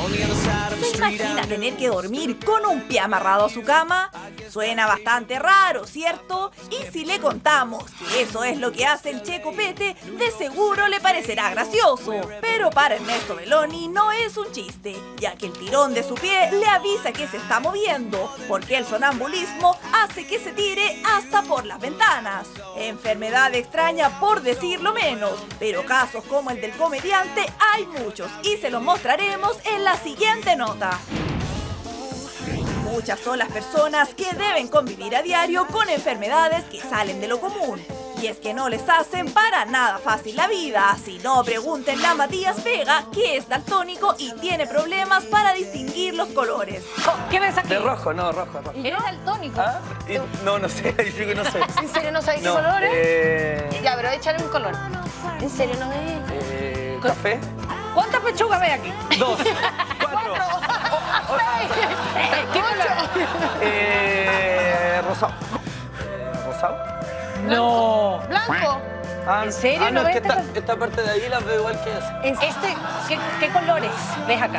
¿Se imagina tener que dormir con un pie amarrado a su cama? Suena bastante raro, ¿cierto? Y si le contamos que eso es lo que hace el Che Copete, de seguro le parecerá gracioso. Pero para Ernesto Belloni no es un chiste, ya que el tirón de su pie le avisa que se está moviendo, porque el sonambulismo hace que se tire hasta por las ventanas. Enfermedad extraña por decirlo menos, pero casos como el del comediante hay muchos y se los mostraremos en la siguiente nota. Muchas son las personas que deben convivir a diario con enfermedades que salen de lo común. Y es que no les hacen para nada fácil la vida. Si no, pregúntenle a Matías Vega, que es daltónico y tiene problemas para distinguir los colores. ¿Qué ves aquí? De rojo, no, rojo. ¿Eres daltónico? ¿Ah? No sé, ahí sí que no sé. ¿En serio no sabes qué colores? Ya, pero échale un color. ¿En serio no ves? ¿Café? ¿Cuántas pechugas ves aquí? 2, 4. ¿Qué color? Rosado. ¿Rosado? No. ¿Blanco? ¿En serio no, no es ves? que esta parte de ahí las veo igual que esa. ¿Qué colores ves acá?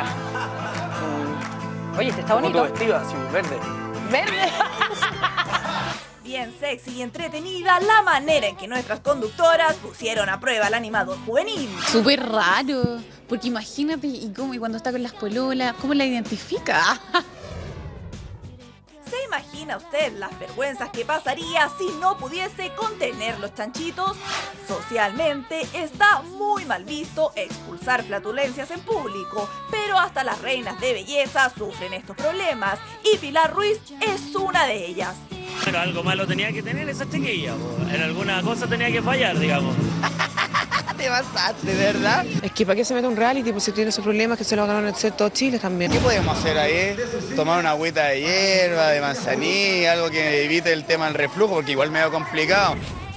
Oye, está bonito. Vestida, sí, verde. ¿Verde? Bien sexy y entretenida la manera en que nuestras conductoras pusieron a prueba al animador juvenil. Súper raro, porque imagínate y cuando está con las pololas, ¿cómo la identifica? ¿Se imagina usted las vergüenzas que pasaría si no pudiese contener los chanchitos? Socialmente está muy mal visto expulsar flatulencias en público, pero hasta las reinas de belleza sufren estos problemas y Pilar Ruiz es una de ellas. Pero algo malo tenía que tener esa chiquilla, en alguna cosa tenía que fallar, digamos. Te pasaste, ¿verdad? Es que ¿para qué se mete un reality? Pues si tiene esos problemas que se lo van a hacer todo Chile también. ¿Qué podemos hacer ahí? Tomar una agüita de hierba, de manzanilla, algo que evite el tema del reflujo, porque igual medio complicado.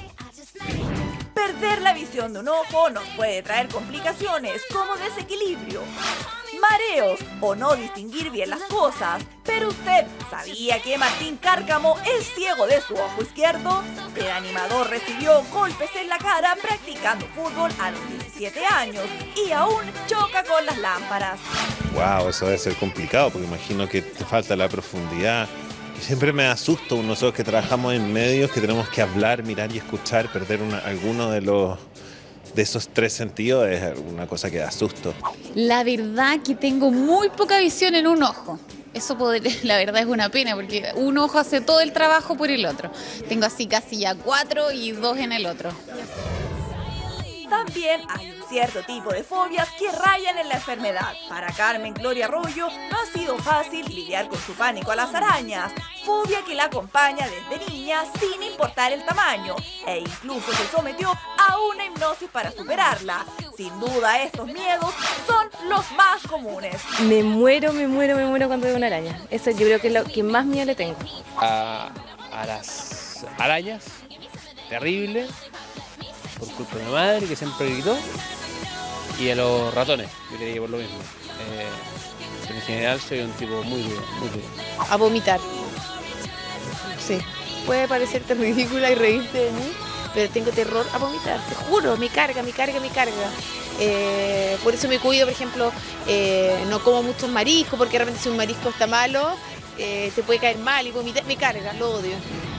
Perder la visión de un ojo nos puede traer complicaciones como desequilibrio, mareos o no distinguir bien las cosas. Pero usted ¿sabía que Martín Cárcamo es ciego de su ojo izquierdo? El animador recibió golpes en la cara practicando fútbol a los 17 años y aún choca con las lámparas. Wow, eso debe ser complicado porque imagino que te falta la profundidad. Siempre me da susto nosotros que trabajamos en medios, que tenemos que hablar, mirar y escuchar, perder alguno de esos tres sentidos es una cosa que da susto. La verdad que tengo muy poca visión en un ojo. Eso la verdad es una pena porque un ojo hace todo el trabajo por el otro. Tengo así casi ya 4 y 2 en el otro. También hay un cierto tipo de fobias que rayan en la enfermedad. Para Carmen Gloria Arroyo no ha sido fácil lidiar con su pánico a las arañas, fobia que la acompaña desde niña sin importar el tamaño, e incluso se sometió a una hipnosis para superarla. Sin duda estos miedos son los más comunes. Me muero cuando veo una araña. Eso yo creo que es lo que más miedo le tengo. A las arañas, terrible. Por culpa de mi madre, que siempre gritó, y a los ratones, yo creía por lo mismo. Pero en general soy un tipo muy duro, muy duro. A vomitar. Sí. Puede parecerte ridícula y reírte de mí, pero tengo terror a vomitar, te juro, me carga. Por eso me cuido, por ejemplo, no como muchos mariscos, porque realmente si un marisco está malo, te puede caer mal y vomitar, me carga, lo odio.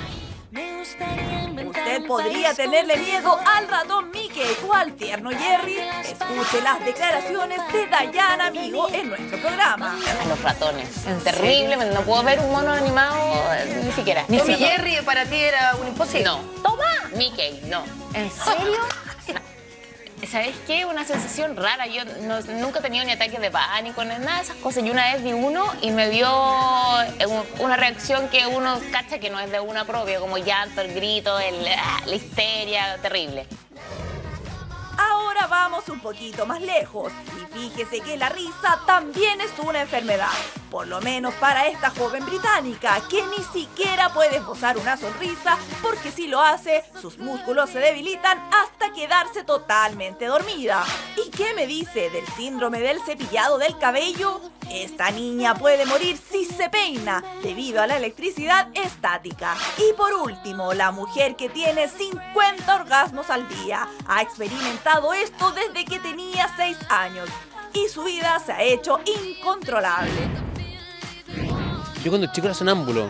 Usted podría tenerle miedo al ratón Mickey o al tierno Jerry. Escuche las declaraciones de Dayana Amigo en nuestro programa. A los ratones. Es terrible, no puedo ver un mono animado ni siquiera. ¿Tom y Jerry para ti era un imposible? No. ¡Toma! Mickey, no. ¿En serio? ¿Sabes qué? Una sensación rara. Yo nunca he tenido ni ataques de pánico, ni nada de esas cosas. Y una vez vi uno y me dio una reacción que uno cacha que no es de una propia, como llanto, el grito, la histeria, terrible. Ahora vamos un poquito más lejos y fíjese que la risa también es una enfermedad. Por lo menos para esta joven británica que ni siquiera puede esbozar una sonrisa porque si lo hace, sus músculos se debilitan hasta quedarse totalmente dormida. ¿Y qué me dice del síndrome del cepillado del cabello? Esta niña puede morir si se peina debido a la electricidad estática. Y por último, la mujer que tiene 50 orgasmos al día ha experimentado esto desde que tenía 6 años. y su vida se ha hecho incontrolable. Yo cuando chico era sonámbulo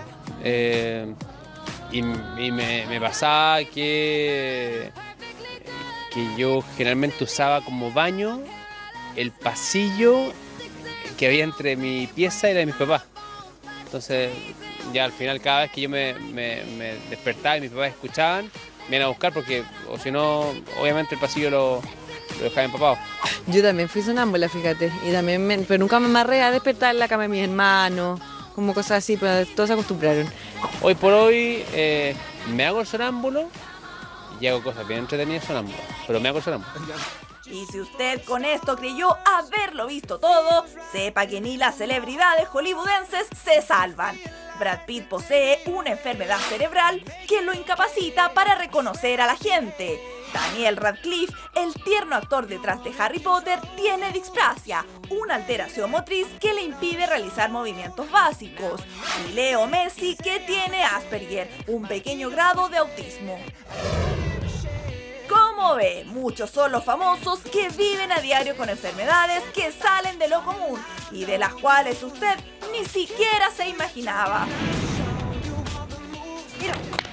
y me pasaba que yo generalmente usaba como baño el pasillo que había entre mi pieza y la de mis papás. Entonces ya al final cada vez que yo me despertaba y mis papás escuchaban, me iban a buscar porque, o si no, obviamente el pasillo lo dejaba empapado. Yo también fui sonámbula, fíjate, y también pero nunca me amarré a despertar en la cama de mis hermanos, como cosas así, pero todos se acostumbraron. Hoy por hoy me hago el sonámbulo y hago cosas bien entretenidas sonámbulo, pero me hago el sonámbulo. Y si usted con esto creyó haberlo visto todo, sepa que ni las celebridades hollywoodenses se salvan. Brad Pitt posee una enfermedad cerebral que lo incapacita para reconocer a la gente. Daniel Radcliffe, el tierno actor detrás de Harry Potter, tiene disprasia, una alteración motriz que le impide realizar movimientos básicos. Y Leo Messi, que tiene Asperger, un pequeño grado de autismo. Como ve, muchos son los famosos que viven a diario con enfermedades que salen de lo común y de las cuales usted ni siquiera se imaginaba. Mira.